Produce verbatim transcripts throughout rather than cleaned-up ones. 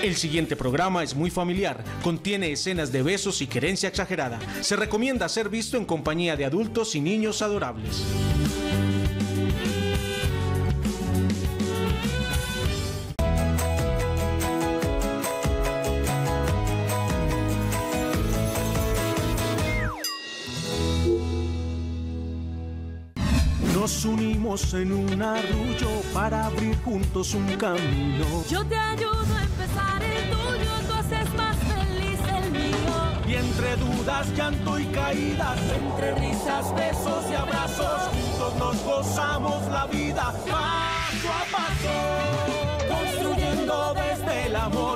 El siguiente programa es muy familiar, contiene escenas de besos y querencia exagerada. Se recomienda ser visto en compañía de adultos y niños adorables. Nos unimos en un arrullo para abrir juntos un camino. Yo te ayudo a empezar el tuyo, tú haces más feliz el mío. Y entre dudas, llanto y caídas, entre risas, besos y abrazos, juntos nos gozamos la vida paso a paso, construyendo desde el amor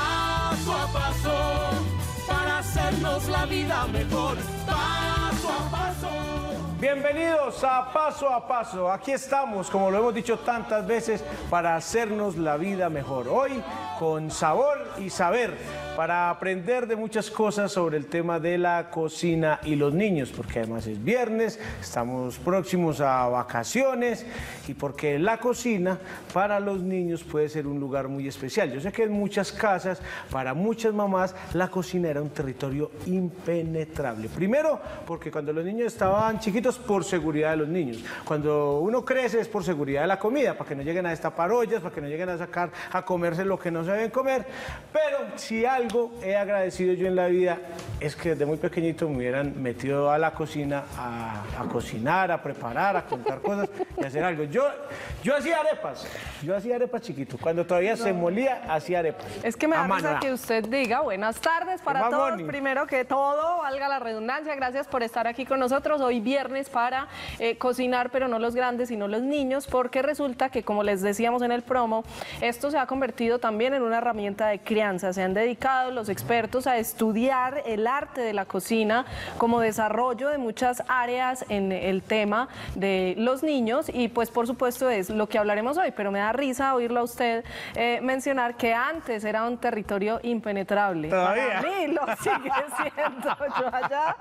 paso a paso, para hacernos la vida mejor paso a paso. Bienvenidos a Paso a Paso. Aquí estamos, como lo hemos dicho tantas veces, para hacernos la vida mejor. Hoy con sabor y saber, para aprender de muchas cosas sobre el tema de la cocina y los niños, porque además es viernes, estamos próximos a vacaciones y porque la cocina para los niños puede ser un lugar muy especial. Yo sé que en muchas casas, para muchas mamás, la cocina era un territorio impenetrable. Primero, porque cuando los niños estaban chiquitos, por seguridad de los niños. Cuando uno crece es por seguridad de la comida, para que no lleguen a destapar ollas, para que no lleguen a sacar, a comerse lo que no se deben comer. Pero si algo he agradecido yo en la vida es que desde muy pequeñito me hubieran metido a la cocina a, a cocinar, a preparar, a contar cosas y hacer algo. Yo, yo hacía arepas, yo hacía arepas chiquito. Cuando todavía no se molía, hacía arepas. Es que me da risa que usted diga buenas tardes para todos. Morning. Primero que todo, valga la redundancia, gracias por estar aquí con nosotros. Hoy viernes para eh, cocinar, pero no los grandes, sino los niños, porque resulta que, como les decíamos en el promo, esto se ha convertido también en una herramienta de crianza. Se han dedicado los expertos a estudiar el arte de la cocina como desarrollo de muchas áreas en el tema de los niños y pues por supuesto es lo que hablaremos hoy, pero me da risa oírlo a usted eh, mencionar que antes era un territorio impenetrable. ¿Todavía? Para mí lo sigue siendo. Yo allá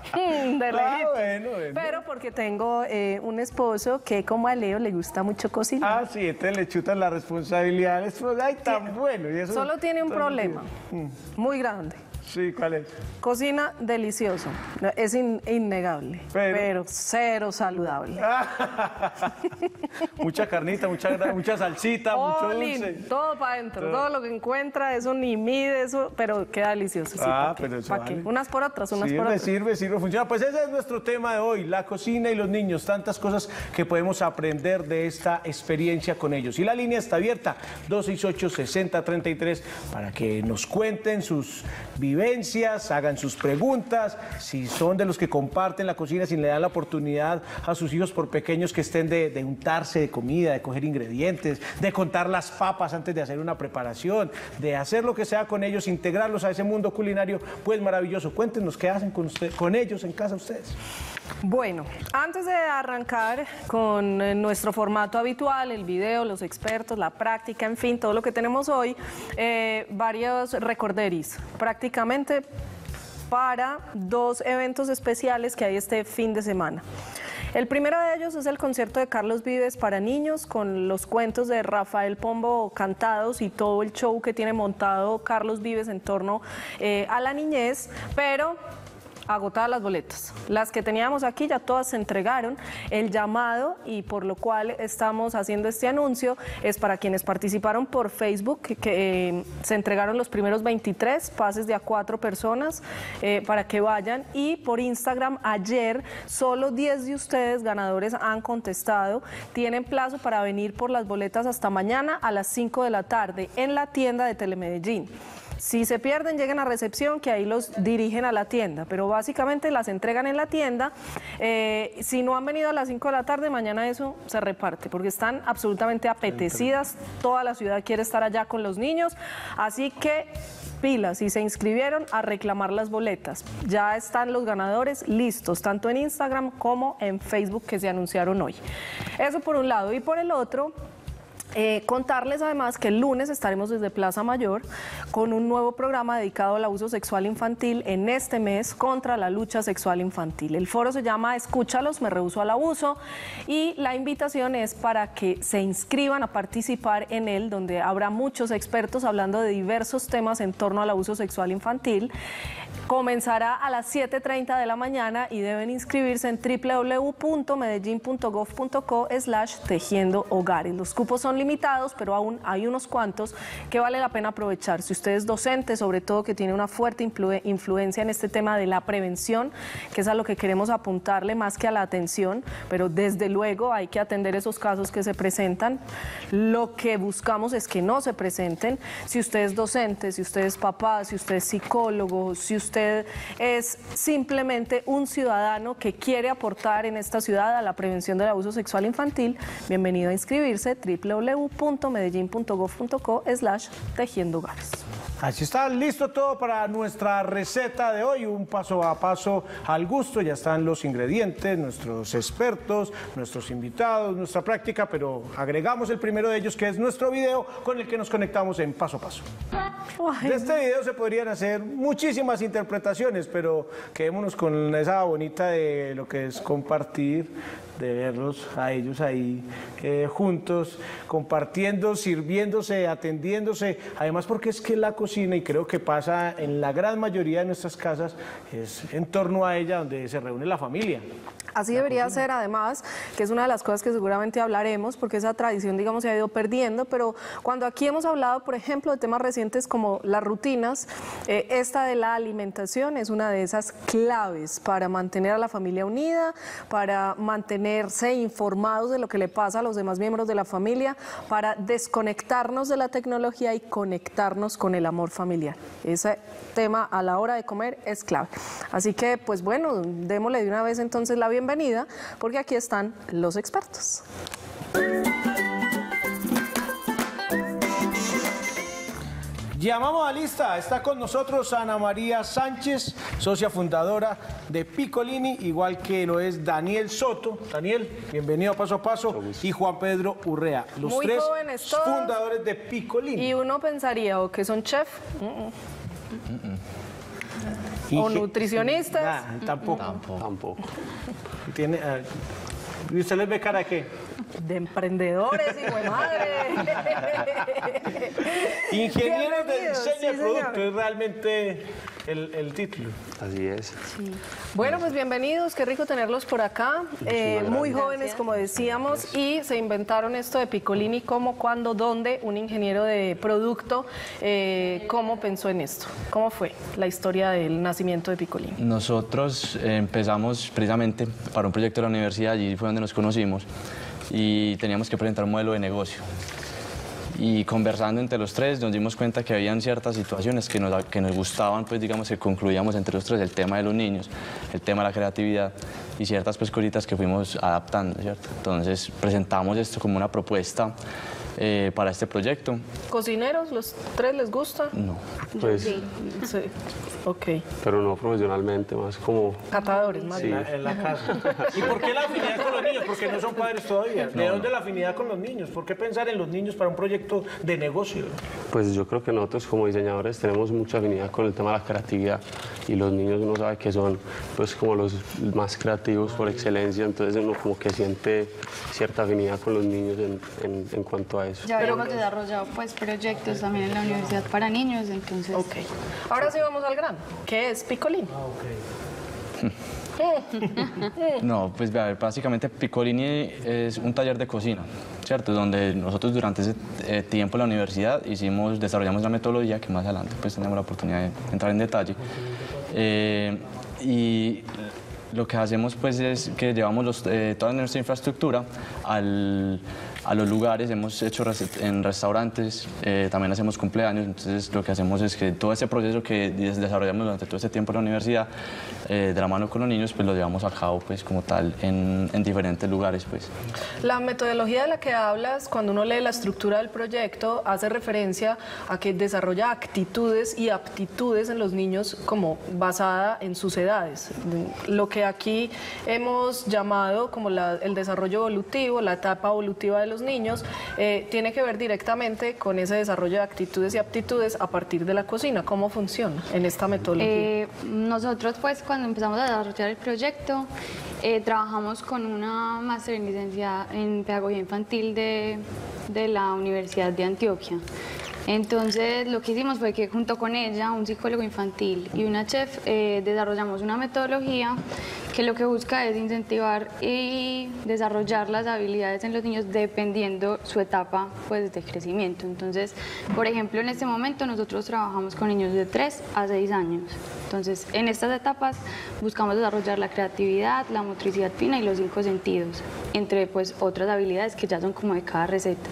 mm, de Ah, lejito. bueno, bueno. Pero porque tengo eh, un esposo que como a Leo le gusta mucho cocinar. Ah, sí, entonces le chutan la responsabilidad. Es, ay, tan bueno. Y eso, Solo tiene un problema muy grande. Sí, ¿cuál es? Cocina delicioso, es in, innegable, Pero- pero, cero saludable. Mucha carnita, mucha, gra- mucha salsita, mucho All in, dulce. todo para adentro, todo lo que encuentra, eso ni mide, eso, pero queda delicioso. Sí, Ah, ¿pa' qué? pero eso ¿Pa' vale. qué? Unas por otras, unas Sirve, por otras. sirve, sirve, funciona. Pues ese es nuestro tema de hoy, la cocina y los niños. Tantas cosas que podemos aprender de esta experiencia con ellos. Y la línea está abierta, dos seis ocho, seis cero tres tres, para que nos cuenten sus vivencias, hagan sus preguntas, si son de los que comparten la cocina, si le dan la oportunidad a sus hijos por pequeños que estén de, de untarse de comida, de coger ingredientes, de contar las papas antes de hacer una preparación, de hacer lo que sea con ellos, integrarlos a ese mundo culinario, pues maravilloso. Cuéntenos qué hacen con, usted, con ellos en casa ustedes. Bueno, antes de arrancar con eh, nuestro formato habitual, el video, los expertos, la práctica, en fin, todo lo que tenemos hoy, eh, varios recorderis, prácticamente para dos eventos especiales que hay este fin de semana. El primero de ellos es el concierto de Carlos Vives para niños, con los cuentos de Rafael Pombo cantados y todo el show que tiene montado Carlos Vives en torno eh, a la niñez, pero agotadas las boletas. Las que teníamos aquí ya todas se entregaron. El llamado, y por lo cual estamos haciendo este anuncio, es para quienes participaron por Facebook, que, que eh, se entregaron los primeros veintitrés pases de a cuatro personas eh, para que vayan, y por Instagram ayer solo diez de ustedes ganadores han contestado. Tienen plazo para venir por las boletas hasta mañana a las cinco de la tarde en la tienda de Telemedellín. Si se pierden, lleguen a recepción, que ahí los dirigen a la tienda, pero básicamente las entregan en la tienda. Eh, si no han venido a las cinco de la tarde, mañana eso se reparte, porque están absolutamente apetecidas. Toda la ciudad quiere estar allá con los niños, así que pilas, si se inscribieron, a reclamar las boletas. Ya están los ganadores listos, tanto en Instagram como en Facebook, que se anunciaron hoy. Eso por un lado, y por el otro, Eh, contarles además que el lunes estaremos desde Plaza Mayor con un nuevo programa dedicado al abuso sexual infantil en este mes contra la lucha sexual infantil. El foro se llama Escúchalos, me rehúso al abuso, y la invitación es para que se inscriban a participar en él, donde habrá muchos expertos hablando de diversos temas en torno al abuso sexual infantil. Comenzará a las siete y treinta de la mañana y deben inscribirse en w w w punto medellín punto gov punto co slash tejiendo hogares. Los cupos son limitados, pero aún hay unos cuantos que vale la pena aprovechar. Si usted es docente, sobre todo que tiene una fuerte influ influencia en este tema de la prevención, que es a lo que queremos apuntarle más que a la atención, pero desde luego hay que atender esos casos que se presentan. Lo que buscamos es que no se presenten. Si usted es docente, si usted es papá, si usted es psicólogo, si usted es simplemente un ciudadano que quiere aportar en esta ciudad a la prevención del abuso sexual infantil, bienvenido a inscribirse, w w w punto medellín punto gov punto co slash tejiendo hogares. Así está, listo todo para nuestra receta de hoy, un paso a paso al gusto. Ya están los ingredientes, nuestros expertos, nuestros invitados, nuestra práctica, pero agregamos el primero de ellos, que es nuestro video con el que nos conectamos en paso a paso. De este video se podrían hacer muchísimas interpretaciones, pero quedémonos con esa bonita de lo que es compartir, de verlos a ellos ahí eh, juntos, compartiendo, sirviéndose, atendiéndose. Además, porque es que la cocina, y creo que pasa en la gran mayoría de nuestras casas, es en torno a ella donde se reúne la familia. Así debería ser, además, que es una de las cosas que seguramente hablaremos, porque esa tradición, digamos, se ha ido perdiendo, pero cuando aquí hemos hablado, por ejemplo, de temas recientes como las rutinas, eh, esta de la alimentación es una de esas claves para mantener a la familia unida, para mantenerse informados de lo que le pasa a los demás miembros de la familia, para desconectarnos de la tecnología y conectarnos con el amor familiar. Ese tema a la hora de comer es clave. Así que, pues bueno, démosle de una vez entonces la bienvenida. Bienvenida, porque aquí están los expertos. Llamamos a lista, está con nosotros Ana María Sánchez, socia fundadora de Piccolini, igual que lo es Daniel Soto. Daniel, bienvenido a Paso a Paso, y Juan Pedro Urrea, los Muy tres jóvenes todos, fundadores de Piccolini. Y uno pensaría o que son chef, mm -mm. Mm -mm. o nutricionistas. Nah, tampoco. Tampoco. Tampoco. Tiene, uh, ¿usted les ve cara de qué? De emprendedores, hijo de madre. Ingenieros de diseño sí, de producto, señor. es realmente el, el título. Así es. Sí. Bueno, pues bienvenidos, qué rico tenerlos por acá, eh, muy jóvenes, como decíamos, y se inventaron esto de Piccolini, cómo, cuándo, dónde. Un ingeniero de producto, eh, ¿cómo pensó en esto? ¿Cómo fue la historia del nacimiento de Piccolini? Nosotros eh, empezamos precisamente para un proyecto de la universidad, allí fue donde nos conocimos, y teníamos que presentar un modelo de negocio. Y conversando entre los tres nos dimos cuenta que habían ciertas situaciones que nos, que nos gustaban, pues digamos que concluíamos entre los tres, el tema de los niños, el tema de la creatividad y ciertas pues cositas que fuimos adaptando, ¿cierto? Entonces presentamos esto como una propuesta eh, para este proyecto. ¿Cocineros? ¿Los tres les gusta? No. Pues, sí. Sí. Ok. pero no profesionalmente, más como... Catadores, más Sí. En la, en la casa. ¿Y por qué la afinidad con los niños? Porque no son padres todavía. ¿De No, dónde no. la afinidad con los niños? ¿Por qué pensar en los niños para un proyecto de negocio? Pues yo creo que nosotros como diseñadores tenemos mucha afinidad con el tema de la creatividad, y los niños uno sabe que son pues como los más creativos por excelencia, entonces uno como que siente cierta afinidad con los niños en, en, en cuanto a eso. Ya habíamos desarrollado pues proyectos también en la universidad para niños, entonces... Ok. Ahora sí vamos al grano. ¿Qué es Piccolini? No, pues a ver, básicamente Piccolini es un taller de cocina, ¿cierto? Donde nosotros durante ese eh, tiempo en la universidad hicimos, desarrollamos una metodología que más adelante pues tenemos la oportunidad de entrar en detalle. Eh, y lo que hacemos pues es que llevamos los, eh, toda nuestra infraestructura al, a los lugares, hemos hecho res en restaurantes, eh, también hacemos cumpleaños, entonces lo que hacemos es que todo ese proceso que desarrollamos durante todo este tiempo en la universidad, eh, de la mano con los niños, pues lo llevamos a cabo pues como tal en, en diferentes lugares pues. La metodología de la que hablas, cuando uno lee la estructura del proyecto, hace referencia a que desarrolla actitudes y aptitudes en los niños como basada en sus edades. Lo que aquí hemos llamado como la, el desarrollo evolutivo, la etapa evolutiva de los los niños, eh, tiene que ver directamente con ese desarrollo de actitudes y aptitudes a partir de la cocina. ¿Cómo funciona en esta metodología? Eh, nosotros pues cuando empezamos a desarrollar el proyecto eh, trabajamos con una máster en licenciada en pedagogía infantil de, de la Universidad de Antioquia. Entonces lo que hicimos fue que junto con ella, un psicólogo infantil y una chef, eh, desarrollamos una metodología que lo que busca es incentivar y desarrollar las habilidades en los niños dependiendo su etapa pues, de crecimiento. Entonces, por ejemplo, en este momento nosotros trabajamos con niños de tres a seis años. Entonces, en estas etapas buscamos desarrollar la creatividad, la motricidad fina y los cinco sentidos, entre pues, otras habilidades que ya son como de cada receta.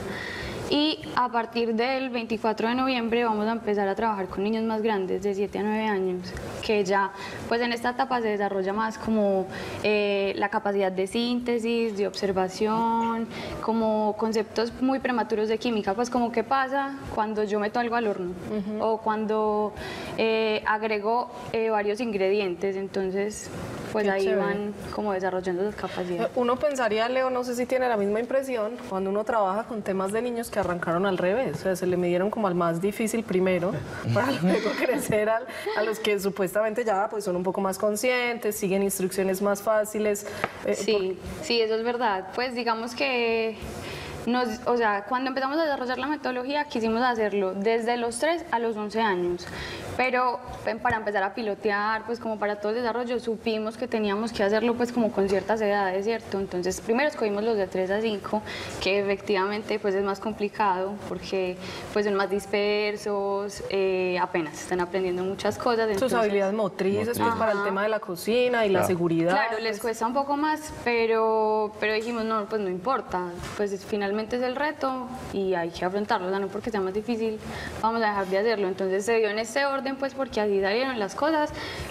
Y a partir del veinticuatro de noviembre vamos a empezar a trabajar con niños más grandes, de siete a nueve años, que ya pues en esta etapa se desarrolla más como eh, la capacidad de síntesis, de observación, como conceptos muy prematuros de química, pues como qué pasa cuando yo meto algo al horno uh-huh. o cuando eh, agrego eh, varios ingredientes, entonces pues qué ahí chévere. Van como desarrollando sus capacidades. Uno pensaría, Leo, no sé si tiene la misma impresión, cuando uno trabaja con temas de niños que arrancaron al revés, o sea, se le midieron como al más difícil primero para luego crecer al, a los que supuestamente ya pues son un poco más conscientes, siguen instrucciones más fáciles. Eh, sí, por... sí, eso es verdad. Pues digamos que nos, o sea, cuando empezamos a desarrollar la metodología quisimos hacerlo desde los tres a los once años. Pero para empezar a pilotear, pues como para todo el desarrollo, supimos que teníamos que hacerlo pues como con ciertas edades, ¿cierto? Entonces primero escogimos los de tres a cinco, que efectivamente pues es más complicado porque pues son más dispersos, eh, apenas están aprendiendo muchas cosas. Entonces, sus habilidades motrices pues, para el tema de la cocina y claro. la seguridad. Claro, pues. les cuesta un poco más, pero, pero dijimos no, pues no importa, pues finalmente es el reto y hay que afrontarlo, o sea, no porque sea más difícil vamos a dejar de hacerlo. Entonces se dio en este orden pues porque así salieron las cosas,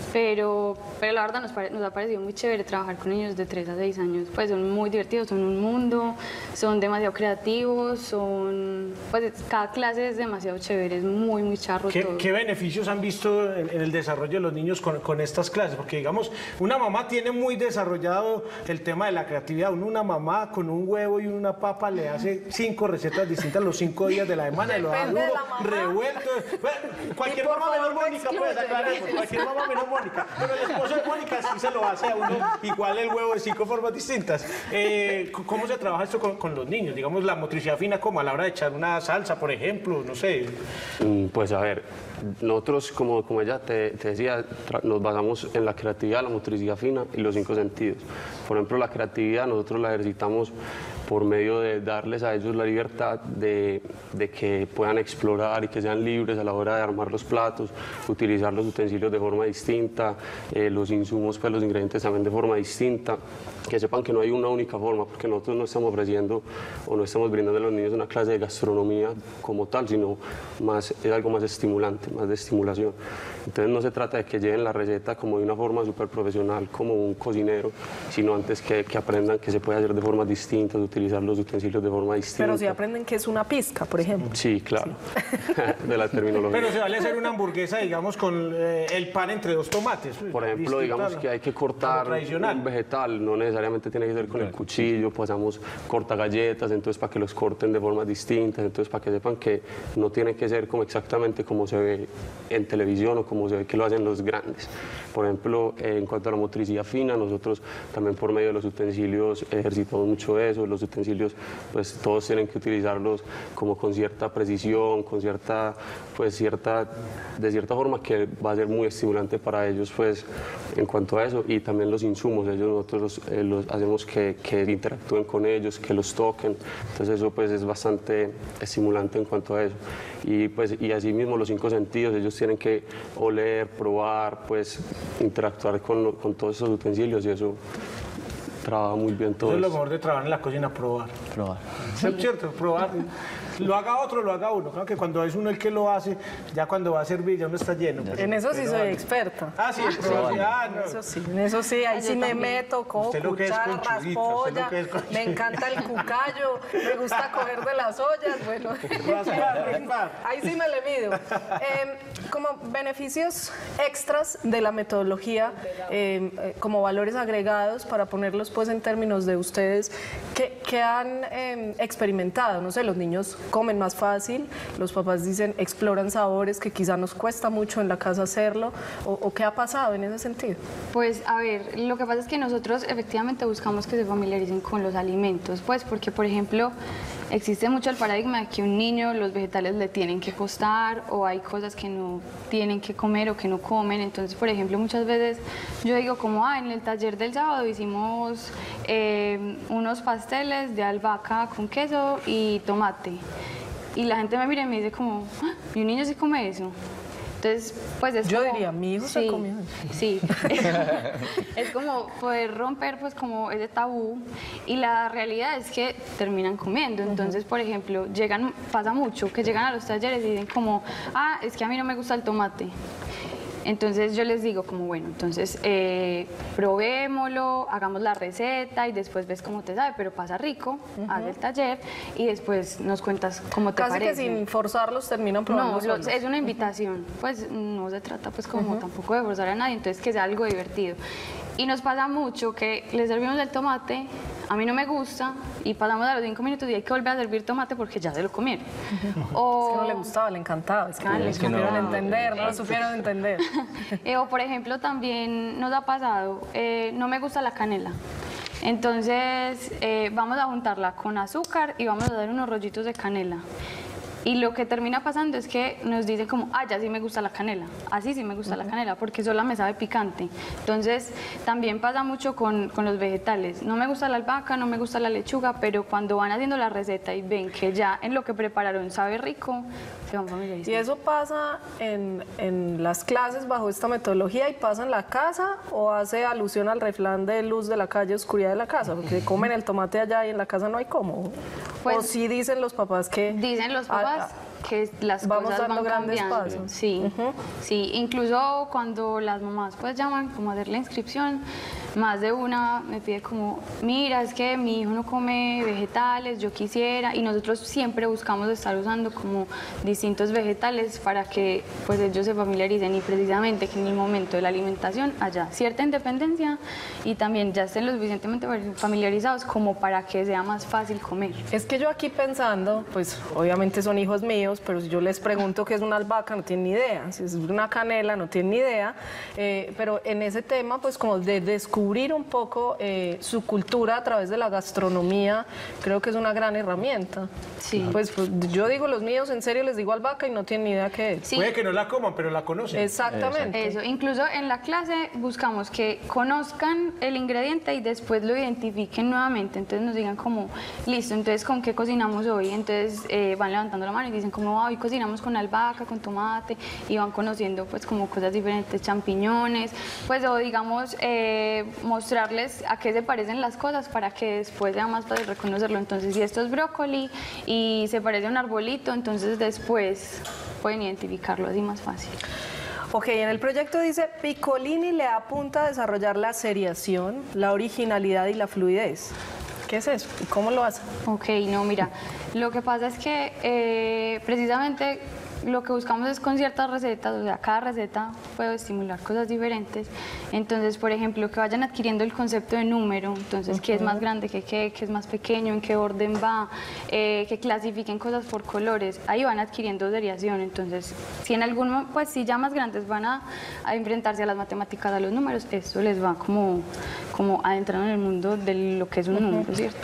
pero, pero la verdad nos, pare, nos ha parecido muy chévere trabajar con niños de tres a seis años, pues son muy divertidos, son un mundo, son demasiado creativos, son, pues cada clase es demasiado chévere, es muy muy charro ¿Qué, todo. ¿Qué beneficios han visto en, en el desarrollo de los niños con, con estas clases? Porque digamos, una mamá tiene muy desarrollado el tema de la creatividad, una mamá con un huevo y una papa le hace cinco recetas distintas los cinco días de la semana, y lo da duro, revuelto, bueno, cualquier mamá Mónica puede sacar eso, cualquier mamá menos Mónica, pero el esposo de Mónica sí se lo hace a uno igual el huevo de cinco formas distintas. Eh, ¿Cómo se trabaja esto con, con los niños? Digamos, la motricidad fina, como a la hora de echar una salsa, por ejemplo, no sé. Pues a ver, nosotros, como, como ella te, te decía, nos basamos en la creatividad, la motricidad fina y los cinco sentidos. Por ejemplo, la creatividad nosotros la ejercitamos por medio de darles a ellos la libertad de, de que puedan explorar y que sean libres a la hora de armar los platos, utilizar los utensilios de forma distinta, eh, los insumos, pues los ingredientes también de forma distinta, que sepan que no hay una única forma, porque nosotros no estamos ofreciendo o no estamos brindando a los niños una clase de gastronomía como tal, sino más, es algo más estimulante, más de estimulación. Entonces no se trata de que lleven la receta como de una forma súper profesional, como un cocinero, sino antes que, que aprendan que se puede hacer de formas distintas, utilizar los utensilios de forma distinta. Pero si aprenden que es una pizca, por ejemplo. Sí, claro, sí. De la terminología. Pero se vale hacer una hamburguesa, digamos, con eh, el pan entre dos tomates. Por ejemplo, digamos que hay que cortar un vegetal, no necesariamente tiene que ser con el cuchillo, pasamos corta galletas, entonces para que los corten de formas distintas, entonces para que sepan que no tiene que ser como exactamente como se ve en televisión o como se ve que lo hacen los grandes. Por ejemplo, eh, en cuanto a la motricidad fina, nosotros también por medio de los utensilios ejercitamos mucho eso. Los utensilios, pues todos tienen que utilizarlos como con cierta precisión, con cierta, pues cierta, de cierta forma que va a ser muy estimulante para ellos, pues en cuanto a eso. Y también los insumos, ellos nosotros eh, los hacemos que, que interactúen con ellos, que los toquen. Entonces eso pues es bastante estimulante en cuanto a eso. Y pues y así mismo los cinco sentidos, ellos tienen que oler, probar, pues interactuar con, con todos esos utensilios y eso trabaja muy bien todo. Eso es lo mejor de trabajar en la cocina, probar. Probar. ¿Es cierto? Probar. Lo haga otro, lo haga uno. Claro que cuando es uno el que lo hace, ya cuando va a servir ya uno está lleno. Pero, en eso sí pero soy vale. experta. Ah, sí, pero sí, ah, no. Eso sí, en eso sí, ahí Yo sí me también. meto, como Usted lo que es cuchara, conchudita, usted raspolla, lo que es conchudita. me encanta el cucayo, me gusta coger de las ollas, bueno. Raspar, raspar. Ahí sí me le mido. Eh, como beneficios extras de la metodología, eh, eh, como valores agregados, para ponerlos pues en términos de ustedes, que, que han eh, experimentado, no sé, los niños comen más fácil, los papás dicen exploran sabores que quizá nos cuesta mucho en la casa hacerlo, o, o qué ha pasado en ese sentido. Pues a ver, lo que pasa es que nosotros efectivamente buscamos que se familiaricen con los alimentos, pues porque por ejemplo existe mucho el paradigma de que un niño los vegetales le tienen que costar o hay cosas que no tienen que comer o que no comen. Entonces, por ejemplo, muchas veces yo digo como, ah, en el taller del sábado hicimos eh, unos pasteles de albahaca con queso y tomate. Y la gente me mira y me dice como, ah, ¿y un niño sí come eso? Entonces, pues es Yo como- diría, mi hijo se sí, comió. Sí, es como poder romper pues como ese tabú y la realidad es que terminan comiendo. Entonces, por ejemplo, llegan, pasa mucho que llegan a los talleres y dicen como, ah, es que a mí no me gusta el tomate. Entonces yo les digo como, bueno, entonces eh, probémoslo, hagamos la receta y después ves cómo te sabe, pero pasa rico, haz el taller y después nos cuentas cómo te Casi parece. que sin forzarlos terminan probando No, lo- solos. es una invitación, pues no se trata pues como tampoco de forzar a nadie, entonces que sea algo divertido. Y nos pasa mucho que les servimos el tomate, a mí no me gusta, y pasamos a los cinco minutos y hay que volver a servir tomate porque ya se lo comieron. O, Es que no le gustaba, le encantaba, es que Ah, no le es que no- supieron entender, no lo supieron entender. eh, o por ejemplo también nos ha pasado, eh, no me gusta la canela. Entonces eh, vamos a juntarla con azúcar y vamos a dar unos rollitos de canela. Y lo que termina pasando es que nos dicen como, ah, ya sí me gusta la canela, así sí me gusta la canela, porque sola me sabe picante. Entonces, también pasa mucho con, con los vegetales. No me gusta la albahaca, no me gusta la lechuga, pero cuando van haciendo la receta y ven que ya en lo que prepararon sabe rico, se van familiarizando. ¿Y eso pasa en, en las clases bajo esta metodología y pasa en la casa o hace alusión al refrán de luz de la calle, oscuridad de la casa? Porque comen el tomate allá y en la casa no hay cómo. Pues- o sí dicen los papás que... Dicen los papás Ah, que las vamos cosas dando van grandes cambiando. pasos. Sí, sí, incluso cuando las mamás pues llaman como a hacer la inscripción, más de una me pide como, mira, es que mi hijo no come vegetales, yo quisiera, y nosotros siempre buscamos estar usando como distintos vegetales para que pues ellos se familiaricen y precisamente que en el momento de la alimentación haya cierta independencia y también ya estén lo suficientemente familiarizados como para que sea más fácil comer. Es que yo aquí pensando, pues obviamente son hijos míos, pero si yo les pregunto qué es una albahaca, no tienen ni idea. Si es una canela, no tienen ni idea. Eh, pero en ese tema, pues como de descubrir un poco eh, su cultura a través de la gastronomía, creo que es una gran herramienta. Sí. Pues, pues, yo digo los míos, en serio les digo albahaca y no tienen ni idea qué es. Sí. Puede que no la coman, pero la conocen. Exactamente. Eso, incluso en la clase buscamos que conozcan el ingrediente y después lo identifiquen nuevamente, entonces nos digan como, listo, entonces ¿con qué cocinamos hoy? Entonces eh, van levantando la mano y dicen como, "Ah, hoy cocinamos con albahaca, con tomate", y van conociendo pues como cosas diferentes, champiñones, pues o digamos eh, mostrarles a qué se parecen las cosas para que después sea más fácil reconocerlo. Entonces si esto es brócoli y se parece a un arbolito, entonces después pueden identificarlo así más fácil. Ok, en el proyecto dice, Piccolini le apunta a desarrollar la seriación, la originalidad y la fluidez. ¿Qué es eso? ¿Y cómo lo hace? Ok, no, mira, lo que pasa es que eh, precisamente lo que buscamos es con ciertas recetas, o sea, cada receta puede estimular cosas diferentes. Entonces, por ejemplo, que vayan adquiriendo el concepto de número, entonces, qué es más grande que qué, qué es más pequeño, en qué orden va, eh, que clasifiquen cosas por colores, ahí van adquiriendo seriación. Entonces, si en algún, pues si ya más grandes van a, a enfrentarse a las matemáticas, a los números, eso les va como, como adentrando en el mundo de lo que es un número, ¿cierto?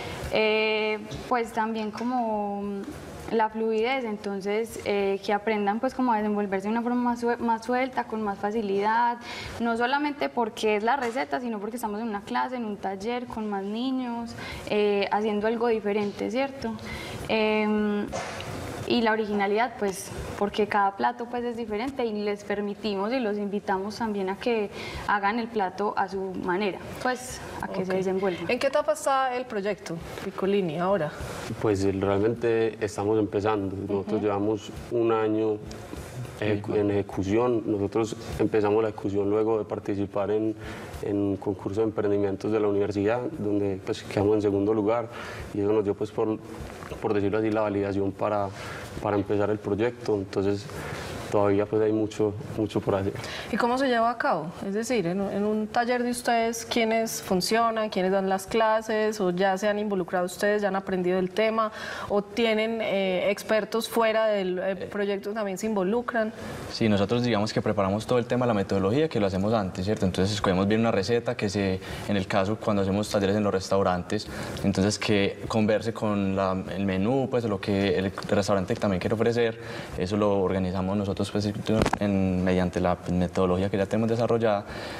Eh, pues también como la fluidez, entonces eh, que aprendan pues como a desenvolverse de una forma más, sue- más suelta, con más facilidad, no solamente porque es la receta, sino porque estamos en una clase, en un taller con más niños, eh, haciendo algo diferente, ¿cierto? Em, Y la originalidad, pues, porque cada plato pues es diferente y les permitimos y los invitamos también a que hagan el plato a su manera, pues, a que Ok. se desenvuelvan. ¿En qué etapa está el proyecto Piccolini ahora? Pues realmente estamos empezando. Nosotros llevamos un año ejecu- en ejecución. Nosotros empezamos la ejecución luego de participar en, en un concurso de emprendimientos de la universidad, donde pues quedamos en segundo lugar y eso nos dio, pues por, por decirlo así, la validación para, para empezar el proyecto. Entonces todavía pues hay mucho, mucho por hacer. ¿Y cómo se lleva a cabo? Es decir, en, un- en un taller de ustedes, ¿quiénes funcionan, quiénes dan las clases, o ya se han involucrado ustedes, ya han aprendido el tema, o tienen eh, expertos fuera del eh, proyecto que también se involucran? Sí, nosotros digamos que preparamos todo el tema de la metodología, que lo hacemos antes, ¿cierto? Entonces escogemos bien una receta que se, en el caso cuando hacemos talleres en los restaurantes, entonces que converse con la- el menú, pues lo que el restaurante también quiere ofrecer, eso lo organizamos nosotros pues, en- mediante la metodología que ya tenemos desarrollada.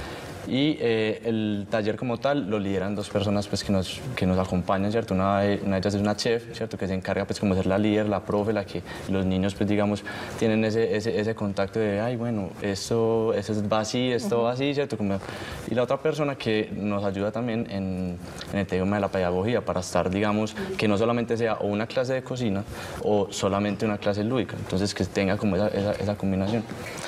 Y eh, el taller como tal lo lideran dos personas pues, que, nos, que nos acompañan, ¿cierto? Una de, una de ellas es una chef, ¿cierto? Que se encarga pues como de ser la líder, la profe, la que los niños pues digamos tienen ese, ese, ese contacto de, ay bueno, esto, esto va así, esto va así, ¿cierto? Como- y la otra persona que nos ayuda también en, en el tema de la pedagogía para estar digamos que no solamente sea o una clase de cocina o solamente una clase lúdica, entonces que tenga como esa, esa, esa combinación.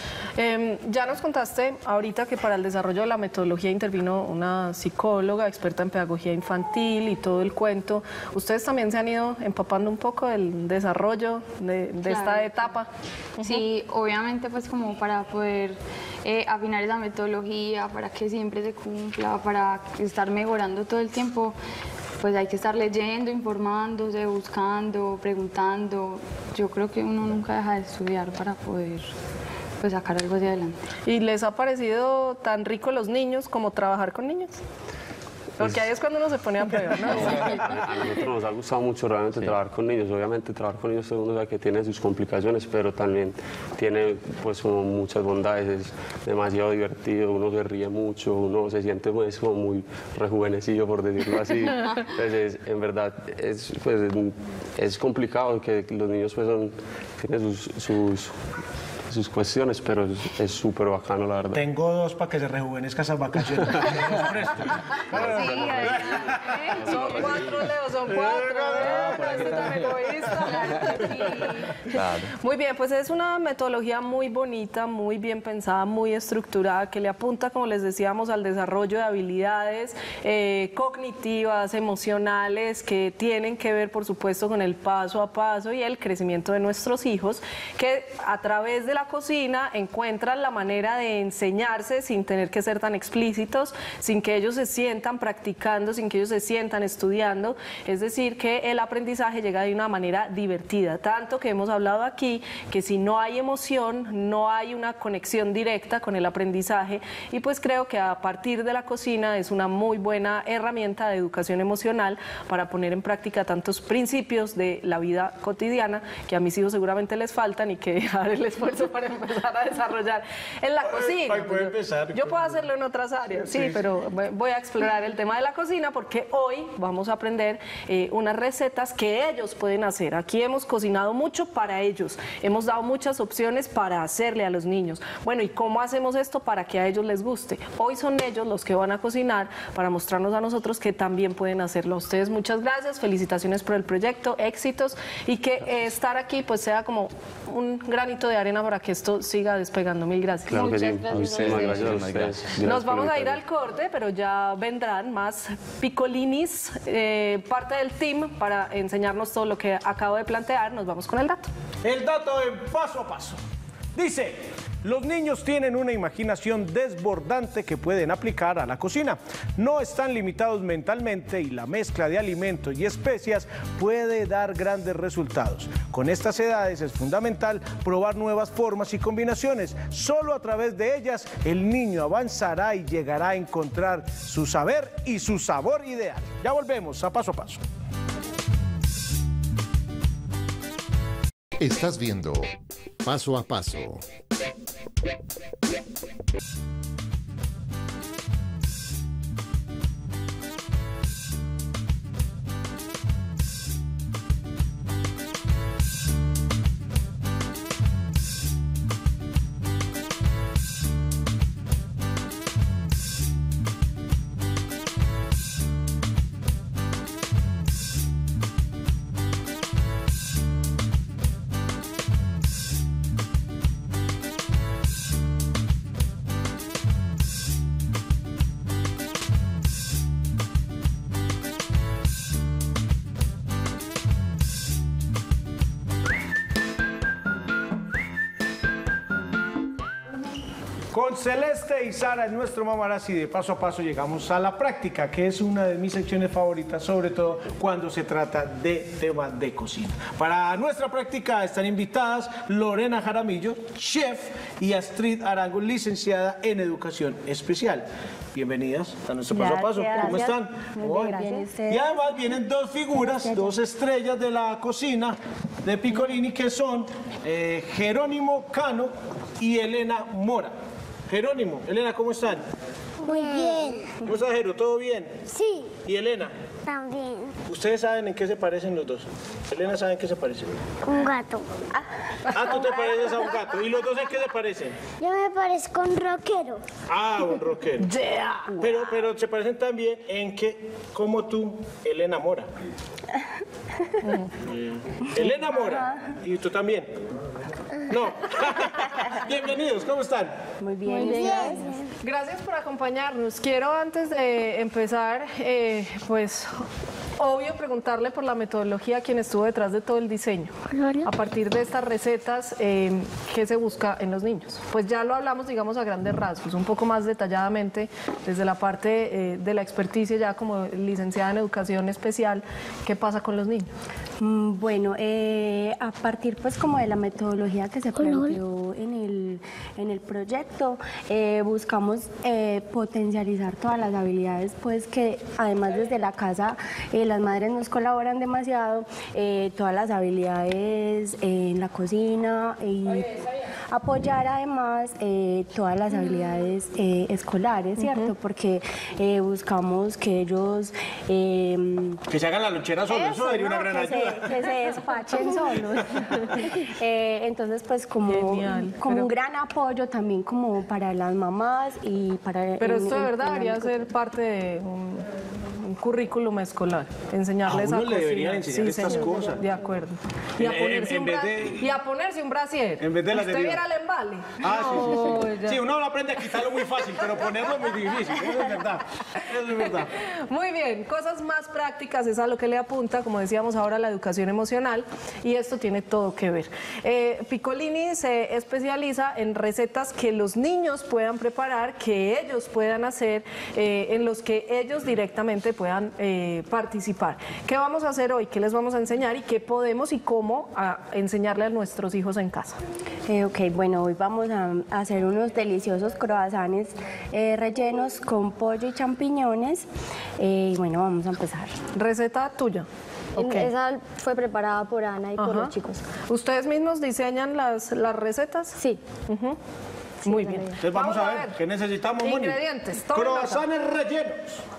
Eh, ya nos contaste ahorita que para el desarrollo de la metodología intervino una psicóloga experta en pedagogía infantil y todo el cuento. ¿Ustedes también se han ido empapando un poco del desarrollo de, de esta Claro. etapa? Sí, obviamente pues como para poder eh, afinar esa metodología, para que siempre se cumpla, para estar mejorando todo el tiempo, pues hay que estar leyendo, informándose, buscando, preguntando. Yo creo que uno nunca deja de estudiar para poder pues sacar algo hacia adelante. ¿Y les ha parecido tan rico los niños como trabajar con niños? Porque ahí es cuando uno se pone a prueba, ¿no? A nosotros nos ha gustado mucho realmente trabajar con niños. Obviamente trabajar con niños todo el mundo sabe que tiene sus complicaciones, pero también tiene pues como muchas bondades. Es demasiado divertido, uno se ríe mucho, uno se siente pues, como muy rejuvenecido, por decirlo así. Entonces, en verdad, es, pues, es complicado que los niños pues son, tienen sus, sus, sus cuestiones, pero es- es súper bacano, la verdad. Tengo dos para que se rejuvenezca esas vacaciones. Los presto. Son cuatro, Leo, son cuatro. ¿eh? Este tan egoísta. Claro. Muy bien, pues es una metodología muy bonita, muy bien pensada, muy estructurada, que le apunta, como les decíamos, al desarrollo de habilidades eh, cognitivas, emocionales, que tienen que ver, por supuesto, con el paso a paso y el crecimiento de nuestros hijos, que a través de la cocina encuentran la manera de enseñarse sin tener que ser tan explícitos, sin que ellos se sientan practicando, sin que ellos se sientan estudiando. Es decir, que el aprendizaje llega de una manera divertida, tanto que hemos hablado aquí que si no hay emoción, no hay una conexión directa con el aprendizaje, y pues creo que a partir de la cocina es una muy buena herramienta de educación emocional para poner en práctica tantos principios de la vida cotidiana que a mis hijos seguramente les faltan y que haré el esfuerzo para empezar a desarrollar en la cocina. ay, puede Yo- empezar. Yo puedo hacerlo en otras áreas, sí, pero voy- voy a explorar el tema de la cocina porque hoy vamos a aprender eh, unas recetas que ellos pueden hacer. Aquí hemos cocinado mucho para ellos, hemos dado muchas opciones para hacerle a los niños. Bueno, ¿y cómo hacemos esto para que a ellos les guste? Hoy son ellos los que van a cocinar para mostrarnos a nosotros que también pueden hacerlo. A ustedes muchas gracias, felicitaciones por el proyecto, éxitos, y que eh, estar aquí pues sea como un granito de arena para que esto siga despegando. Mil gracias. Claro que sí. Muchas gracias a Muchísimas ustedes. gracias a Muchísimas ustedes. gracias. Gracias Nos por vamos a ir invitarme. al corte, pero ya vendrán más Piccolinis, eh, parte del team, para enseñarnos todo lo que acabo de plantear. Nos vamos con el dato. El dato en paso a paso. Dice, los niños tienen una imaginación desbordante que pueden aplicar a la cocina. No están limitados mentalmente y la mezcla de alimentos y especias puede dar grandes resultados. Con estas edades es fundamental probar nuevas formas y combinaciones. Solo a través de ellas el niño avanzará y llegará a encontrar su saber y su sabor ideal. Ya volvemos a paso a paso. Estás viendo Paso a Paso. Con Celeste y Sara en nuestro Mamarazzi de paso a paso llegamos a la práctica, que es una de mis secciones favoritas, sobre todo cuando se trata de temas de cocina. Para nuestra práctica están invitadas Lorena Jaramillo, chef, y Astrid Arango, licenciada en Educación Especial. Bienvenidas a nuestro paso a paso. ¿Cómo están? Muy bien, gracias. Y además vienen dos figuras, dos estrellas de la cocina de Piccolini, que son eh, Jerónimo Cano y Elena Mora. Jerónimo, Elena, ¿cómo están? Muy bien. ¿Cómo está, Jero? ¿Todo bien? Sí, ¿Y Elena? también. ¿Ustedes saben en qué se parecen los dos? Elena, ¿saben en qué se parecen? Un gato. Ah, tú te pareces a un gato. ¿Y los dos en qué se parecen? Yo me parezco un rockero. Ah, un rockero. Pero, pero se parecen también en que, como tú, Elena Mora. Elena Mora. ¿Y tú también? No. Bienvenidos, ¿cómo están? Muy bien. Muy bien. Gracias por acompañarnos. Quiero antes de empezar, eh, pues obvio preguntarle por la metodología a quien estuvo detrás de todo el diseño. A partir de estas recetas, eh, ¿qué se busca en los niños? Pues ya lo hablamos, digamos, a grandes rasgos, un poco más detalladamente desde la parte eh, de la experticia ya como licenciada en Educación Especial. ¿Qué pasa con los niños? Mm, Bueno, eh, a partir pues como de la metodología que se planteó en el, en el proyecto, eh, buscamos eh, potencializar todas las habilidades pues que además desde la casa eh, las madres nos colaboran demasiado, eh, todas las habilidades eh, en la cocina y apoyar además eh, todas las habilidades eh, escolares, ¿cierto? Porque eh, buscamos que ellos... eh, Que se hagan la lonchera solos, eso sería ¿no? una gran que ayuda. Se, que se despachen solos. Eh, entonces, pues como, Genial, como pero- un gran apoyo también como para las mamás y para... Pero en- esto de en- verdad en debería algo- ser parte de un, un currículum escolar, enseñarles A a, uno le cocinar. deberían enseñar estas señor, cosas. De acuerdo. Y a En- ponerse, en un, vez bra- de- y a ponerse un brasier. En vez de la ¿Usted anterior. viera el embale? Ah, sí, sí, No, sí. ya. Sí, uno lo aprende a quitarlo muy fácil, pero ponerlo es muy difícil, eso es verdad. Eso es verdad. Muy bien, cosas más prácticas es a lo que le apunta, como decíamos ahora, la educación emocional, y esto tiene todo que ver. Eh, Piccolini se especializa en recetas que los niños puedan preparar, que ellos puedan hacer, eh, en los que ellos directamente puedan eh, participar. ¿Qué vamos a hacer hoy? ¿Qué les vamos a enseñar y qué podemos y cómo a enseñarle a nuestros hijos en casa? Eh, ok, bueno, hoy vamos a hacer unos deliciosos croissants eh, rellenos con pollo y champiñones. Eh, y bueno, vamos a empezar. Receta tuya. Ok. Esa fue preparada por Ana y por Ajá. los chicos. ¿Ustedes mismos diseñan las, las recetas? Sí. Ujú. Muy bien. Entonces vamos, a ver, ¿qué necesitamos, Moni? Ingredientes, tomen nota. Croissants rellenos.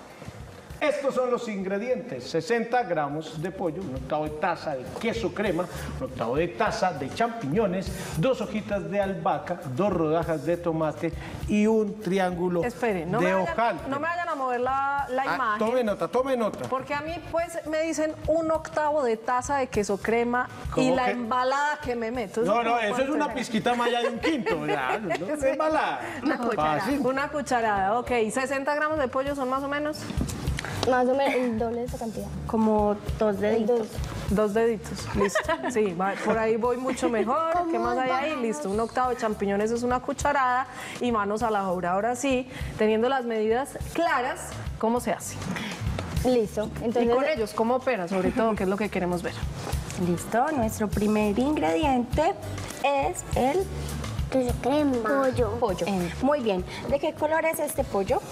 Estos son los ingredientes: sesenta gramos de pollo, un octavo de taza de queso crema, un octavo de taza de champiñones, dos hojitas de albahaca, dos rodajas de tomate y un triángulo Espere, no, de me vayan, hojaldre. no me vayan a mover la, la Ah, imagen. tome nota, tome nota. Porque a mí pues me dicen un octavo de taza de queso crema y ¿Cómo la que? embalada que me meto. No, no, ¿cómo eso es puede una ser? pizquita más allá de un quinto. Ya, no, no, Sí. es mala. Una cucharada. Fácil. Una cucharada, ok. ¿sesenta gramos de pollo son más o menos? Más o menos el doble de esa cantidad. Como dos deditos. Dos deditos, listo. Sí, va- por ahí voy mucho mejor. ¿Qué más hay ahí? Listo, un octavo de champiñones es una cucharada y manos a la obra. Ahora sí, teniendo las medidas claras, ¿cómo se hace? Listo. Entonces, Y con ellos, ¿cómo opera? Sobre todo, ¿qué es lo que queremos ver? Listo, nuestro primer ingrediente es el queso crema. Pollo. pollo. Muy bien. ¿De qué color es este pollo?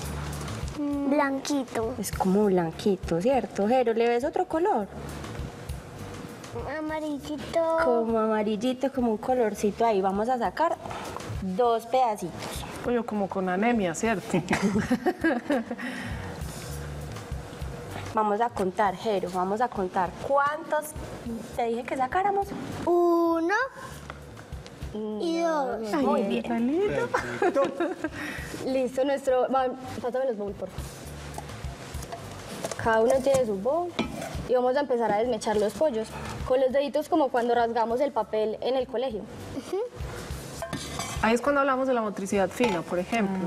Blanquito. Es como blanquito, ¿cierto? Jero, ¿le ves otro color? Amarillito. Como amarillito, como un colorcito ahí. Vamos a sacar dos pedacitos. Pollo como con anemia, ¿cierto? Vamos a contar, Jero, vamos a contar. ¿Cuántos te dije que sacáramos? Uno y dos. Muy bien. Listo, nuestro... va, pásame los bowls, por favor. Cada uno tiene su bowl y vamos a empezar a desmechar los pollos con los deditos como cuando rasgamos el papel en el colegio. Ahí es cuando hablamos de la motricidad fina, por ejemplo.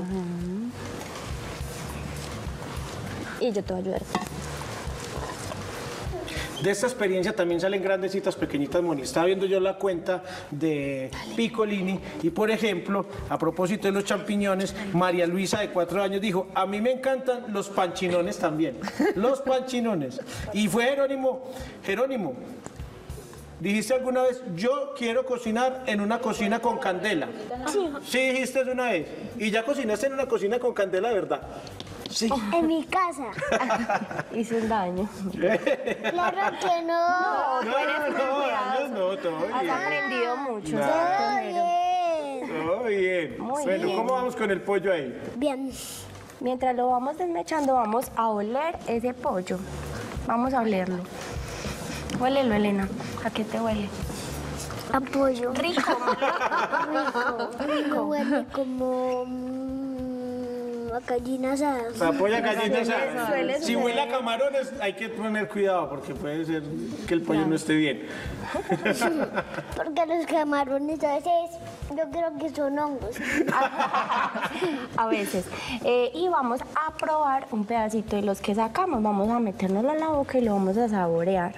Y yo te voy a ayudar. de esta experiencia también salen grandecitas, pequeñitas, Moni. Estaba viendo yo la cuenta de Piccolini y, por ejemplo, a propósito de los champiñones, María Luisa, de cuatro años, dijo, a mí me encantan los panchinones también, los panchinones. Y fue Jerónimo, Jerónimo, dijiste alguna vez, yo quiero cocinar en una cocina con candela. Sí. Sí, dijiste eso una vez. ¿Y ya cocinaste en una cocina con candela, de verdad? Sí. En mi casa. Hice un daño. Claro que no. No, tú eres muy no, cuidadoso. no, todo bien. Has aprendido mucho. No. Todo bien. Todo bien. Muy Bueno, bien. ¿cómo vamos con el pollo ahí? Bien. Mientras lo vamos desmechando, vamos a oler ese pollo. Vamos a olerlo. Huélelo, Elena. ¿A qué te huele? Apoyo. Rico. Rico. Rico. Huele como mm, a gallina asada. Apoya gallinas. Suele- suele Si huele a suceder. camarones, hay que tener cuidado porque puede ser que el pollo no esté bien. Porque los camarones a veces yo creo que son hongos. A veces. Eh, y vamos a probar un pedacito de los que sacamos. Vamos a metérnoslo a la boca y lo vamos a saborear.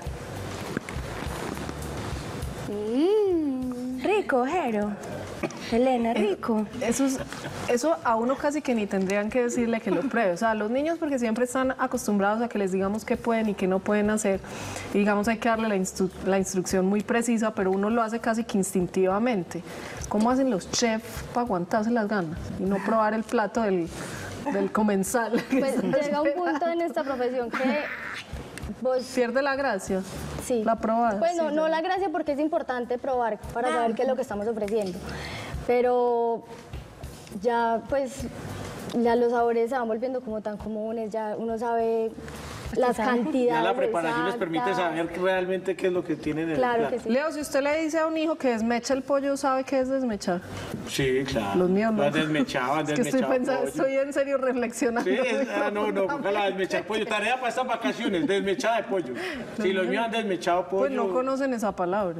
Rico, Jero. Elena, rico. Eso, es- eso a uno casi que ni tendrían que decirle que lo pruebe. O sea, a los niños porque siempre están acostumbrados a que les digamos qué pueden y qué no pueden hacer. Y digamos hay que darle la, instru- la instrucción muy precisa, pero uno lo hace casi que instintivamente. ¿Cómo hacen los chefs para aguantarse las ganas y no probar el plato del, del comensal? Pues llega un punto en esta profesión que vos Pierde la gracia. sí. La probada. Pues no, Sí, no ya. la gracia porque es importante probar para saber qué es lo que estamos ofreciendo. Pero ya pues ya los sabores se van volviendo como tan comunes, ya uno sabe las cantidades. Ya la preparación les permite exactas. saber realmente qué es lo que tienen en el Claro plato. que sí. Leo, si usted le dice a un hijo que desmecha el pollo, ¿sabe qué es desmechar? Sí, claro. Los míos no. Las desmechadas, Es que estoy desmechado pensando, pollo. estoy en serio reflexionando. Sí, es- ah, no, no, ojalá desmechar pollo. Tarea para estas vacaciones, desmechada de pollo. Si los míos han desmechado pollo. Pues no conocen esa palabra.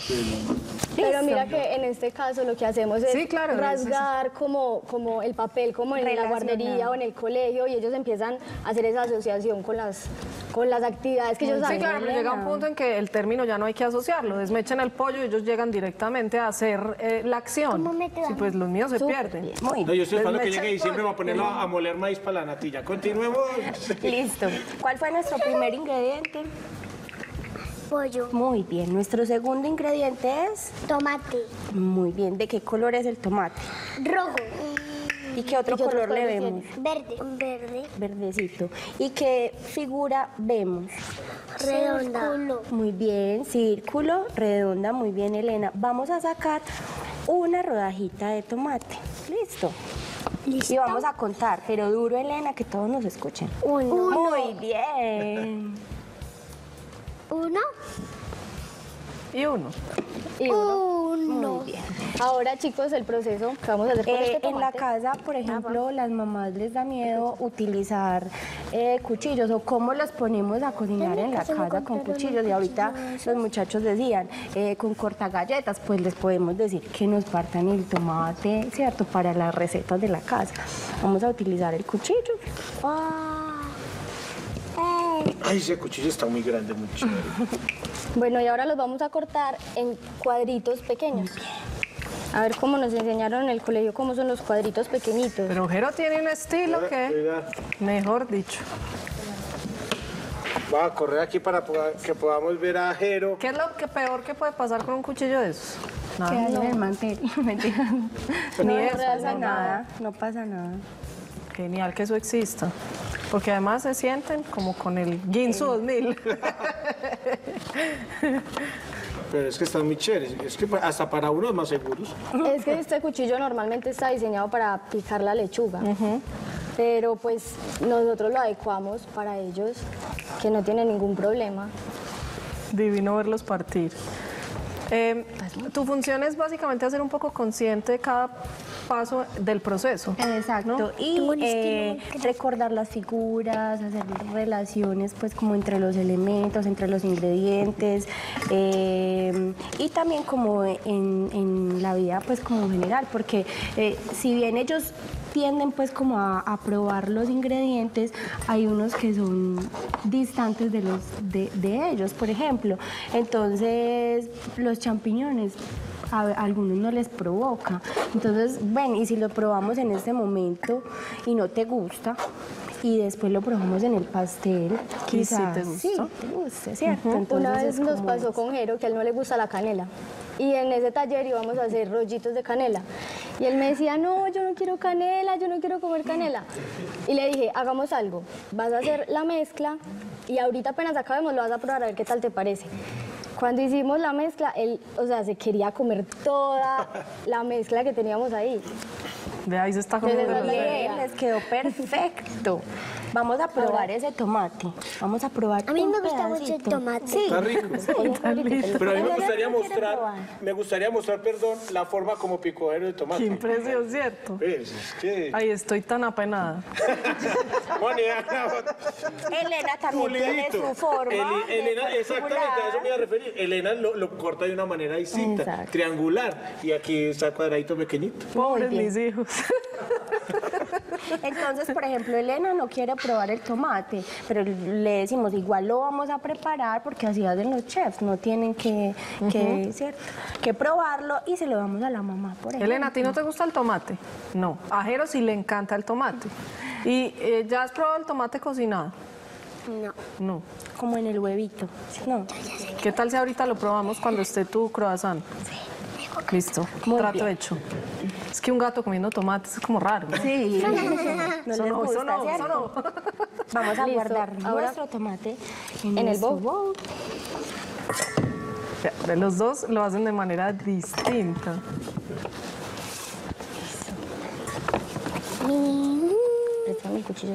Pero mira que en este caso lo que hacemos es Sí, claro, rasgar como, como el papel, como en la Relacionado. guardería o en el colegio, y ellos empiezan a hacer esa asociación con las, con las actividades que ellos Sí, hacen. claro, pero llega un punto en que el término ya no hay que asociarlo. Desmechan el pollo y ellos llegan directamente a hacer eh, la acción. ¿Cómo me queda? Sí, pues los míos se Súper pierden. Muy No, yo estoy esperando que Desmecha llegue el diciembre pollo. para ponerlo a moler maíz para la natilla. Continuemos. Listo. ¿Cuál fue nuestro primer ingrediente? Pollo. Muy bien. Nuestro segundo ingrediente es... Tomate. Muy bien. ¿De qué color es el tomate? Rojo. ¿Y qué otro ¿Y qué otros color le colores vemos? Verde. Verde. Verdecito. ¿Y qué figura vemos? Redonda. Muy bien, círculo, redonda, muy bien, Elena. Vamos a sacar una rodajita de tomate. Listo. ¿Listo? Y vamos a contar, pero duro, Elena, que todos nos escuchen. Uno. Muy bien. Uno. Y uno. Y uno. Uno. Muy bien. Ahora, chicos, el proceso que vamos a hacer con Eh, este en la tomate. casa, por ejemplo, las mamás les da miedo utilizar eh, cuchillos o cómo los ponemos a cocinar en la casa me casa con compraron cuchillos. Y ahorita los muchachos decían, eh, con cortagalletas, pues les podemos decir que nos partan el tomate, ¿cierto? Para las recetas de la casa. Vamos a utilizar el cuchillo. Ah. Eh. Ay, ese cuchillo está muy grande, muy chévere. Bueno, y ahora los vamos a cortar en cuadritos pequeños. A ver cómo nos enseñaron en el colegio cómo son los cuadritos pequeñitos. Pero Jero tiene un estilo que, Oiga, mejor dicho. voy a correr aquí para poda- que podamos ver a Jero. ¿Qué es lo que peor que puede pasar con un cuchillo de esos? Que Nada. hay en el mantel. Mentira. Ni No, no eso, pasa no, nada, no pasa nada. Genial que eso exista. Porque además se sienten como con el Ginsu dos mil. Pero es que están muy chéveres. Es que pa- hasta para unos más seguros. Es que este cuchillo normalmente está diseñado para picar la lechuga. Pero pues nosotros lo adecuamos para ellos, que no tienen ningún problema. Divino verlos partir. Eh, tu función es básicamente hacer un poco consciente de cada paso del proceso. Exacto, y eh, recordar las figuras, hacer relaciones pues como entre los elementos, entre los ingredientes, eh, y también como en, en la vida pues como en general, porque eh, si bien ellos tienden pues como a, a probar los ingredientes, hay unos que son distantes de, los, de, de ellos, por ejemplo. Entonces, los champiñones a, a algunos no les provoca. Entonces, ven, y si lo probamos en este momento y no te gusta, y después lo probamos en el pastel, quizás te gustó. sí, te guste, ¿cierto? Uh-huh. Entonces, Una vez es nos como pasó eso. con Jero que a él no le gusta la canela. Y en ese taller íbamos a hacer rollitos de canela. Y él me decía, no, yo no quiero canela, yo no quiero comer canela. Y le dije, hagamos algo, vas a hacer la mezcla y ahorita apenas acabemos lo vas a probar a ver qué tal te parece. Cuando hicimos la mezcla, él, o sea, se quería comer toda la mezcla que teníamos ahí. De ahí se está como... Desde la Bien, les quedó perfecto. Vamos a probar ese tomate. Vamos a probar A mí un me gusta mucho el pedacito. tomate. Sí. Está rico. Pero a mí me gustaría ¿Quién quiere mostrar, probar? me gustaría mostrar, perdón, la forma como picó Jero de tomate. Qué impresión, ¿cierto? Pues, es que... Ay, estoy tan apenada. Mónica, Elena también tiene pulidito. su forma. Eli- de Elena, exactamente, a eso me particular. iba a referir. Elena lo, lo corta de una manera distinta, Exacto. triangular. Y aquí está cuadradito pequeñito. Pobres bien. mis hijos. Entonces, por ejemplo, Elena no quiere probar el tomate, pero le decimos, igual lo vamos a preparar porque así hacen los chefs, no tienen que, que, ¿cierto? que probarlo y se lo damos a la mamá, por ejemplo. Elena, ¿a ti no te gusta el tomate? No. A Jero sí le encanta el tomate. ¿Y eh, ya has probado el tomate cocinado? No. No. Como en el huevito. No. ¿Qué tal si ahorita lo probamos cuando esté tu croissant? Listo, Muy trato bien. hecho. Es que un gato comiendo tomates es como raro. ¿no? Sí. No Eso les no, gusta, eso no, eso ¿cierto? no. Vamos a Listo. guardar Ahora, nuestro tomate en, en el nuestro bowl. De los dos lo hacen de manera distinta. Préstame el cuchillo.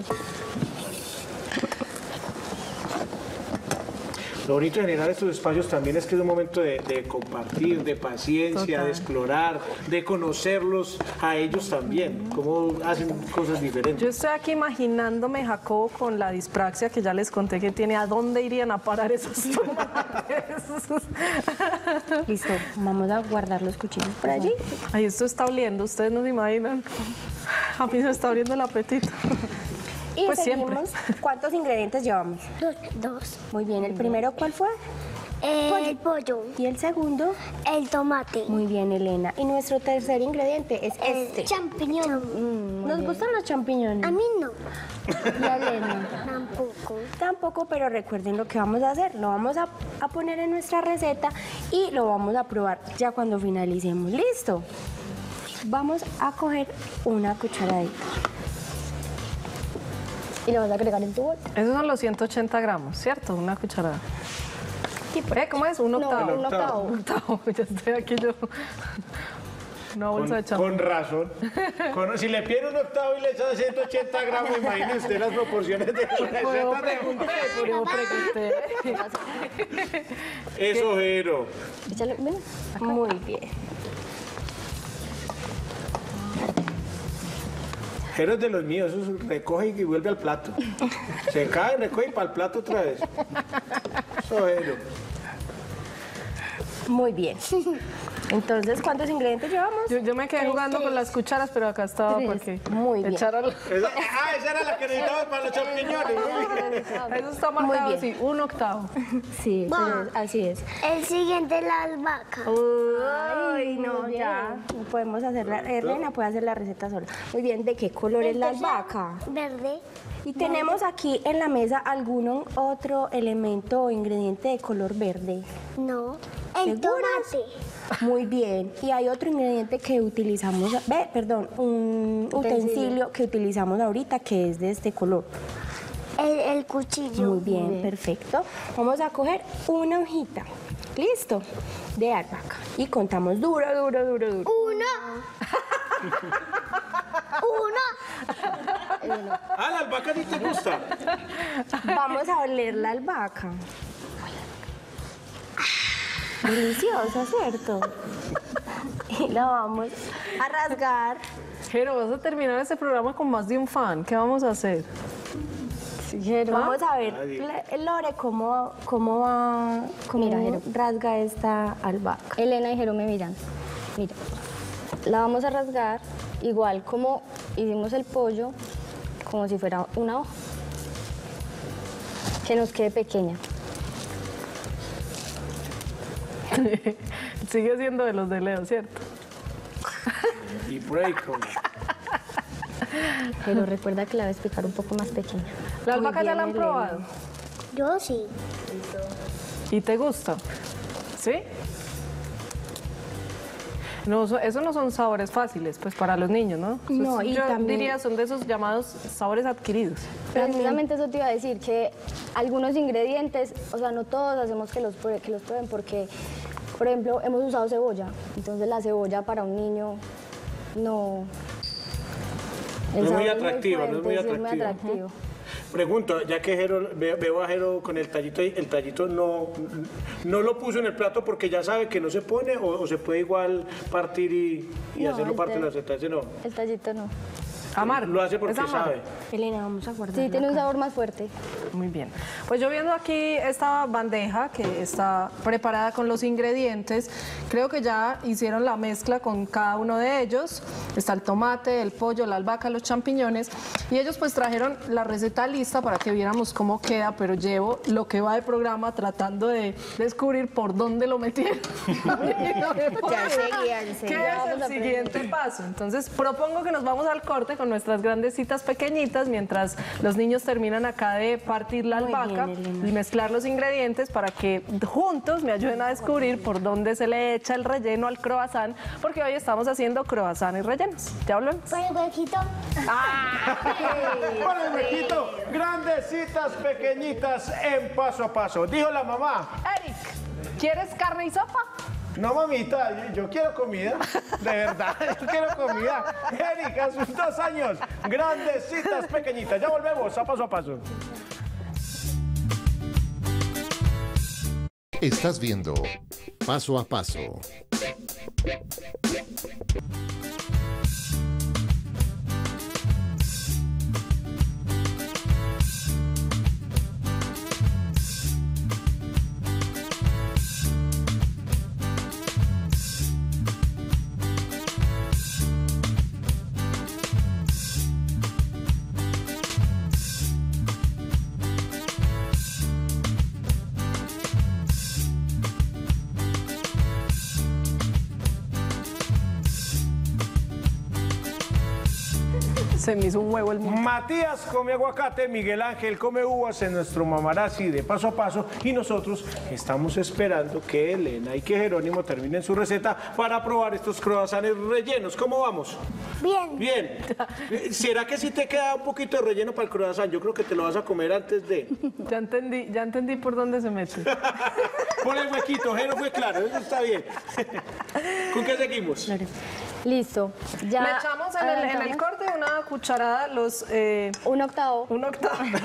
Lo bonito de generar estos espacios también es que es un momento de, de compartir, de paciencia, Total. de explorar, de conocerlos a ellos también, cómo hacen cosas diferentes. Yo estoy aquí imaginándome Jacobo con la dispraxia que ya les conté que tiene. ¿A dónde irían a parar esos tomates? Listo, vamos a guardar los cuchillos por allí. Ay, esto está oliendo, ustedes no se imaginan. A mí se me está abriendo el apetito. Y Pues seguimos. ¿Cuántos ingredientes llevamos? Dos. Dos. Muy bien, ¿el primero cuál fue? El pollo. ¿Y el segundo? El tomate. Muy bien, Elena. Y nuestro tercer ingrediente es este. Champiñón. ¿Nos gustan los champiñones? A mí no. ¿Y a Elena? Tampoco. Tampoco, pero recuerden lo que vamos a hacer. Lo vamos a, a poner en nuestra receta y lo vamos a probar ya cuando finalicemos. ¿Listo? Vamos a coger una cucharadita. Y lo vas a agregar en tu bol. Esos son los ciento ochenta gramos, ¿cierto? Una cucharada. ¿Eh? ¿Cómo es? Un No, octavo. un octavo. Un octavo. Ya estoy aquí yo. Una bolsa Con, de champán. con razón. Con- si le pide un octavo y le echa ciento ochenta gramos, imagine usted las proporciones de la Por eso receta. pregunté, por eso pregunté. Eso, Jero. Échale, ven. Muy bien. Jero es de los míos, eso es- recoge y vuelve al plato. Se cae, recoge y para el plato otra vez. Eso, Jero. Muy bien. Entonces, ¿cuántos ingredientes llevamos? Yo, yo me quedé jugando con las cucharas, pero acá estaba Tres. porque Muy bien. echaron... Esa- ah, esa era la que necesitábamos para los champiñones. Eso está marcado bien. así, un octavo. Sí, eso es, así es. El siguiente, la albahaca. Ay, no, ya. Podemos hacer la... Elena puede hacer la receta sola. Muy bien, ¿de qué color es la albahaca? Verde. Y tenemos aquí en la mesa algún otro elemento o ingrediente de color verde. No. El ¿Seguras? tomate. Muy bien. Y hay otro ingrediente que utilizamos, ve, perdón, un utensilio que utilizamos ahorita que es de este color. El, el cuchillo. Muy bien, perfecto. Vamos a coger una hojita. Listo. De albahaca. Y contamos duro, duro, duro, duro. Uno. Uno. Ah, la albahaca ni te gusta. Vamos a oler la albahaca. Deliciosa, ¿cierto? Y la vamos a rasgar. Jero, vas a terminar este programa con más de un fan. ¿Qué vamos a hacer? Vamos a ver, Le- Lore, cómo, cómo va, cómo Mira, Jero. rasga esta albahaca. Elena y Jero me miran. Mira, la vamos a rasgar igual como hicimos el pollo como si fuera una hoja, que nos quede pequeña. Sigue siendo de los de Leo, ¿cierto? Y break. Pero recuerda que la debes picar un poco más pequeña. ¿Las Muy vacas ya bien, la han Elena. probado? Yo sí. ¿Y te gusta? ¿Sí? No, eso, eso no son sabores fáciles, pues para los niños, ¿no? Eso No, es- y yo también- diría son de esos llamados sabores adquiridos. Precisamente eso te iba a decir, que algunos ingredientes, o sea, no todos hacemos que los, prue- que los prueben porque, por ejemplo, hemos usado cebolla. Entonces la cebolla para un niño no... el No es muy sabor atractiva, no es muy fuerte, sí, atractiva. atractivo. Pregunto, ya que Jero, ve- veo a Jero con el tallito ahí, ¿el tallito no, no lo puso en el plato porque ya sabe que no se pone o, o se puede igual partir y, y No, hacerlo el parte de la tal- receta? Ese no. El tallito no. Amargo. Lo hace porque Es amargo. sabe. Elena, vamos a guardar. Sí, tiene un sabor más fuerte. Muy bien. Pues yo viendo aquí esta bandeja que está preparada con los ingredientes, creo que ya hicieron la mezcla con cada uno de ellos. Está el tomate, el pollo, la albahaca, los champiñones. Y ellos pues trajeron la receta lista para que viéramos cómo queda, pero llevo lo que va de programa tratando de descubrir por dónde lo metieron. Ya seguía, ya ¿Qué seguía. es el siguiente paso? Entonces propongo que nos vamos al corte con nuestras grandecitas pequeñitas mientras los niños terminan acá de partir la Muy albahaca bien, Elena. y mezclar los ingredientes para que juntos me ayuden a descubrir por dónde se le echa el relleno al croissant, porque hoy estamos haciendo croissant y rellenos. ¿Ya hablamos? Por el huequito. Para el huequito, grandecitas, pequeñitas, en paso a paso. Dijo la mamá, Eric, ¿quieres carne y sopa? no mamita, yo, yo quiero comida, de verdad, yo quiero comida. Eric, a sus dos años, grandecitas, pequeñitas. Ya volvemos a paso a paso. Estás viendo Paso a Paso. Se me hizo un huevo el mundo. Matías come aguacate, Miguel Ángel come uvas en nuestro mamarazzi de paso a paso y nosotros estamos esperando que Elena y que Jerónimo terminen su receta para probar estos croissants rellenos. ¿Cómo vamos? Bien. Bien. ¿Será que si te queda un poquito de relleno para el croissant? Yo creo que te lo vas a comer antes de... Ya entendí, ya entendí por dónde se mete. Por el huequito, Jero fue claro, eso está bien. ¿Con qué seguimos? Listo. Ya Le echamos en el, en el adelantamos corte una cucharada los... eh, un octavo. un octavo. un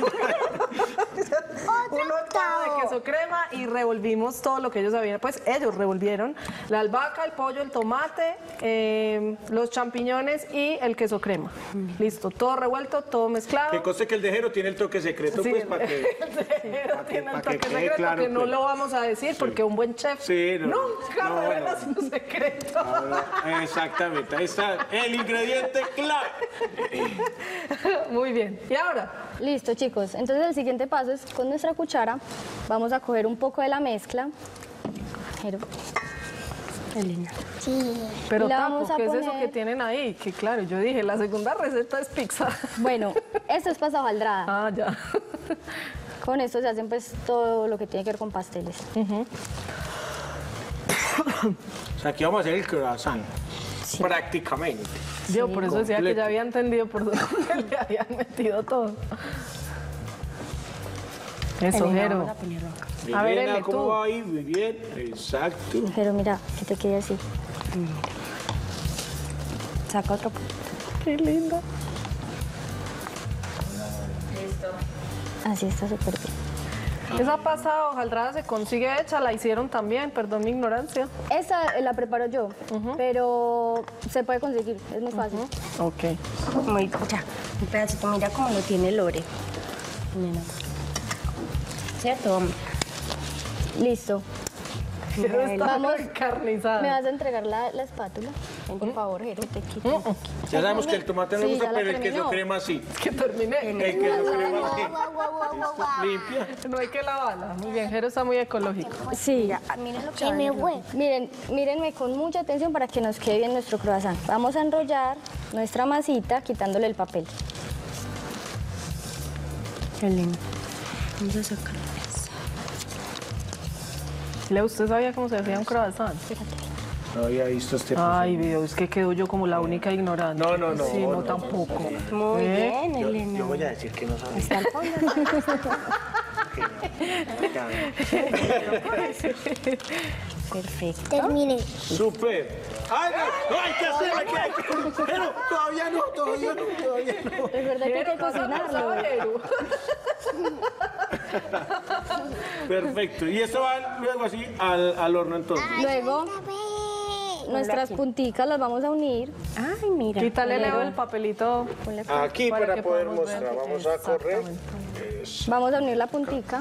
octavo de queso crema y revolvimos todo lo que ellos habían, pues ellos revolvieron la albahaca, el pollo, el tomate, eh, los champiñones y el queso crema. Listo, todo revuelto, todo mezclado. Que conste que el de Jero tiene el toque secreto, Sí, pues, para que... Pero pa' que- tiene pa' el que toque quede secreto claro, que no pues. lo vamos a decir porque un buen chef Sí, no, nunca no, revela no. su secreto. Exactamente, ahí está el ingrediente clave. Muy bien. ¿Y ahora? Listo, chicos. Entonces el siguiente paso es con nuestra cuchara vamos a coger un poco de la mezcla. Jero. Elena. Sí. Pero La tapo, vamos a ¿qué es eso poner- que tienen ahí? Que claro, yo dije, la segunda receta es pizza. Bueno, esto es pasta hojaldrada. Ah, ya. Con esto se hacen pues todo lo que tiene que ver con pasteles. O sea, aquí vamos a hacer el croissant. Prácticamente. Yo por eso decía que completo. ya había entendido por dónde le habían metido todo. Eso, Elena, Jero. vamos a ponerlo acá. A ver, Elena, Ele, ¿cómo tú. va ahí? Muy bien, exacto. Pero mira, que te quede así. Saca otro. Qué lindo. Así está súper bien. Esa pasta hojaldrada se consigue hecha, la hicieron también, perdón mi ignorancia. Esta eh, la preparo yo, pero se puede conseguir, es muy fácil. Ok. Muy, ya, un pedacito, mira cómo lo tiene Lore. Mira. ¿Cierto? Listo. Quiero estar Vamos. encarnizada. ¿Me vas a entregar la, la espátula? Por favor, Jero. Ya sabemos que el tomate no le Sí, gusta, ya la pero el queso terminó. crema sí. Que terminé. El queso crema sí. Limpia. No hay que lavarla. Muy bien, Jero está muy ecológico. Sí. Miren lo que Se va a me venir. fue. Miren, mírenme con mucha atención para que nos quede bien nuestro croissant. Vamos a enrollar nuestra masita quitándole el papel. Elena, vamos a sacar. ¿Le usted sabía cómo se hacía un croissant? No había visto este Ay, Dios, es que quedo yo como la única ignorante. No, no, no, Sí, no, no, tampoco. Muy ¿Eh? bien, Elena. Yo voy a decir que no sabía. Está al fondo. Perfecto. Terminé. Súper. ¡Ay, no! ¡Ay, qué hacer! ¿Qué hay que- Pero todavía no, todavía no, todavía no. Recuerda que hay que cocinarlo. Perfecto. Y esto va luego así al, al horno entonces. Luego, nuestras punticas las vamos a unir. Ay, mira. Quítale, Leo, Leo. el papelito. Aquí para, que poder podamos ver. mostrar. Vamos a correr. Exactamente. Vamos a unir la puntica.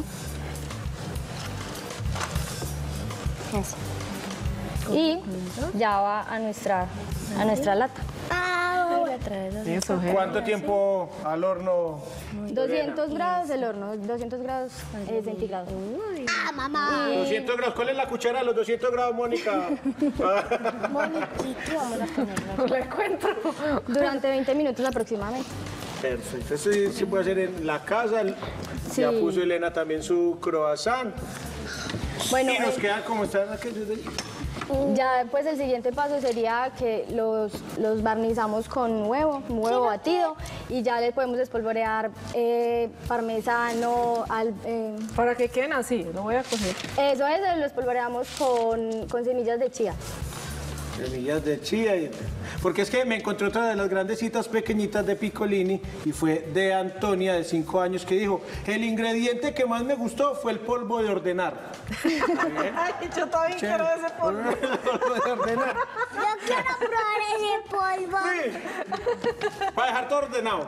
Eso. Y ya va a nuestra, a nuestra lata. Eso, Jero. ¿Cuánto tiempo al horno? doscientos grados el horno, doscientos grados eh, centígrados. Ah, mamá. doscientos grados. ¿Cuál es la cuchara de los doscientos grados, Mónica? Moniquito, vamos a ponerlo. No la encuentro. Durante veinte minutos aproximadamente. Perfecto. Esto sí se puede hacer en la casa. Sí. Ya puso Elena también su croissant. Bueno, Y nos eh, quedan como están aquellos de... ya pues el siguiente paso sería que los, los barnizamos con huevo, un huevo batido, y ya le podemos espolvorear eh, parmesano, al, eh, Para que queden así, lo voy a coger. eso es, lo espolvoreamos con, con semillas de chía. Semillas de chía. y- Porque es que me encontré otra de las grandecitas pequeñitas de Piccolini y fue de Antonia, de cinco años, que dijo, el ingrediente que más me gustó fue el polvo de ordenar. Ay, yo también quiero ese polvo. El polvo de ordenar. Yo quiero probar ese polvo. Sí. Para dejar todo ordenado.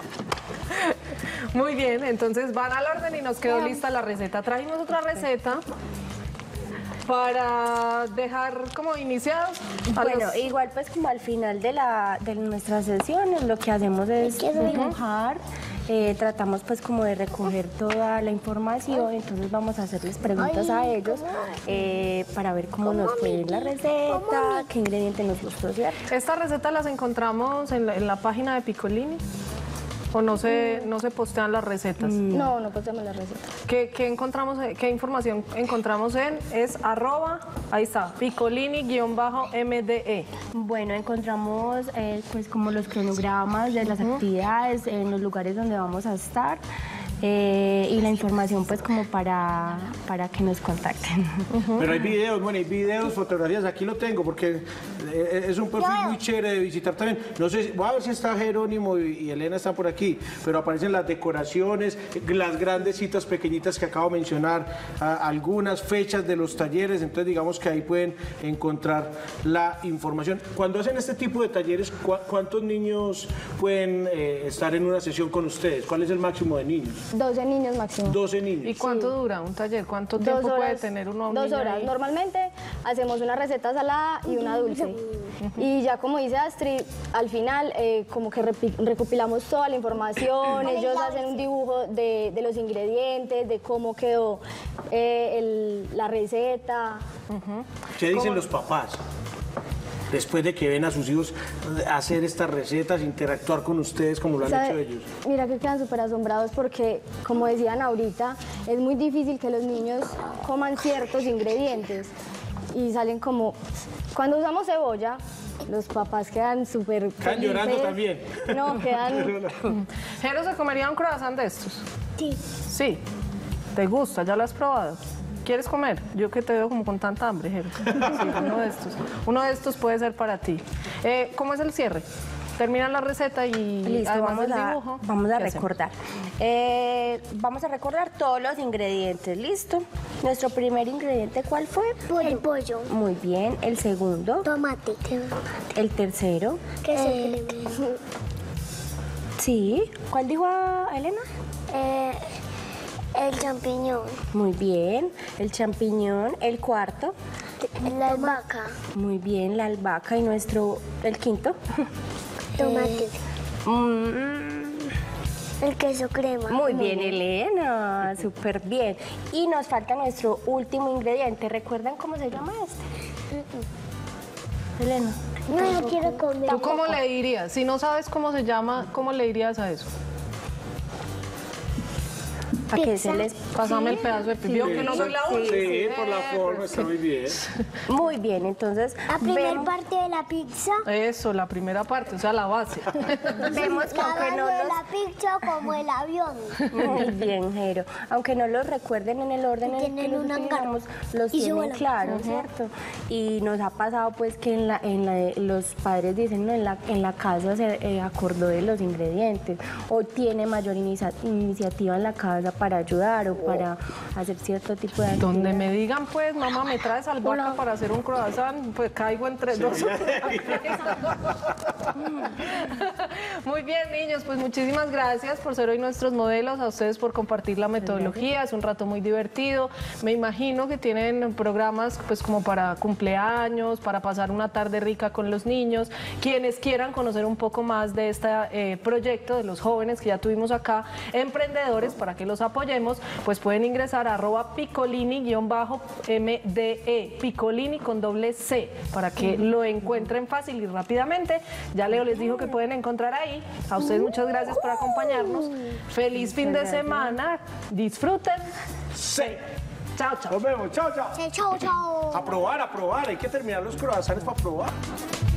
Muy bien, entonces van al orden y nos quedó lista la receta. Trajimos otra receta para dejar como iniciados. a Bueno, los- igual pues como al final de, la, de nuestras sesiones lo que hacemos es dibujar, eh, tratamos pues como de recoger toda la información, entonces vamos a hacerles preguntas a ellos eh, para ver cómo nos fue la receta, qué ingrediente nos gustó, ¿cierto? Esta receta las encontramos en la, en la página de Piccolini. ¿O no se, no se postean las recetas? No, no posteamos la receta. ¿Qué, qué encontramos, qué información encontramos en? Es arroba, ahí está, Piccolini-M D E. Bueno, encontramos eh, pues como los cronogramas de las actividades en los lugares donde vamos a estar. eh, y la información pues como para, para que nos contacten. Pero hay videos, bueno, hay videos, fotografías, aquí lo tengo porque eh, es un perfil muy chévere de visitar también. No sé, si- voy a ver si está Jerónimo y, y Elena están por aquí, pero aparecen las decoraciones, las grandes citas pequeñitas que acabo de mencionar, a- algunas fechas de los talleres, entonces digamos que ahí pueden encontrar la información. Cuando hacen este tipo de talleres, ¿cu- ¿cuántos niños pueden eh, estar en una sesión con ustedes? ¿Cuál es el máximo de niños? doce niños máximo. doce niños. ¿Y cuánto dura un taller? ¿Cuánto Dos tiempo puede horas, tener uno? un Dos niño horas. ahí? Normalmente hacemos una receta salada y una dulce. Y ya como dice Astrid, al final eh, como que repi- recopilamos toda la información, ellos hacen un dibujo de, de los ingredientes, de cómo quedó eh, el- la receta. ¿Qué dicen los papás? Después de que ven a sus hijos hacer estas recetas, interactuar con ustedes como lo han ¿Sabe? hecho ellos. Mira que quedan súper asombrados porque, como decían ahorita, es muy difícil que los niños coman ciertos ingredientes y salen como... Cuando usamos cebolla, los papás quedan súper Quedan llorando felices. también. No, quedan... ¿Jero se comería un croissant de estos? Sí. Sí. ¿Te gusta? ¿Ya lo has probado? ¿Quieres comer? Yo que te veo como con tanta hambre, Jero. Sí, uno de estos. Uno de estos puede ser para ti. Eh, ¿Cómo es el cierre? Terminan la receta y Listo, además vamos del a, dibujo, vamos a ¿qué hacemos? recordar. Eh, vamos a recordar todos los ingredientes, ¿listo? Nuestro primer ingrediente, ¿cuál fue? El pollo. Muy bien. El segundo. Tomate. El tercero. ¿Qué se Eh, Sí. ¿Cuál dijo a Elena? Eh, el champiñón. Muy bien. El champiñón. El cuarto. La albahaca. Muy bien, la albahaca y nuestro, el quinto. Tomate. Mm, El queso crema. Muy bien, Elena, súper bien. Y nos falta nuestro último ingrediente. ¿Recuerdan cómo se llama este? Elena. No, yo quiero comer. ¿Tú cómo le dirías? Si no sabes cómo se llama, ¿cómo le dirías a eso? ¿A qué se les... Pásame el pedazo de pipión, que no soy la única. Sí, por la forma está muy bien. Muy bien, entonces La primera vemos, parte de la pizza. Eso, la primera parte, o sea, la base. vemos que La aunque base no de los... la pizza como el avión. Muy bien, Jero. Aunque no los recuerden en el orden en el que Tienen los un hangar. utilizamos, los Y se tienen vuelan. claros, ¿cierto? Y nos ha pasado pues que en la, en la, los padres dicen, no, en la, en la casa se eh, acordó de los ingredientes o tiene mayor inicia- iniciativa en la casa para ayudar o para hacer cierto tipo de actividad. Donde me digan, pues, mamá, ¿me traes albahaca para hacer un croissant? Pues caigo entre dos. Muy bien, niños, pues muchísimas gracias por ser hoy nuestros modelos, a ustedes por compartir la metodología, es un rato muy divertido. Me imagino que tienen programas pues como para cumpleaños, para pasar una tarde rica con los niños. Quienes quieran conocer un poco más de este eh, proyecto de los jóvenes que ya tuvimos acá, emprendedores, para que los apoyemos, pues pueden ingresar a arroba picolini-M D E, Picolini con doble C, para que lo encuentren fácil y rápidamente. Ya Leo les dijo que pueden encontrar ahí. A ustedes muchas gracias por acompañarnos. Feliz fin de semana. Disfruten. Sí. Chao, chao. Nos vemos. Chao, chao. Chao, chao. A probar, a probar. Hay que terminar los croissants para probar.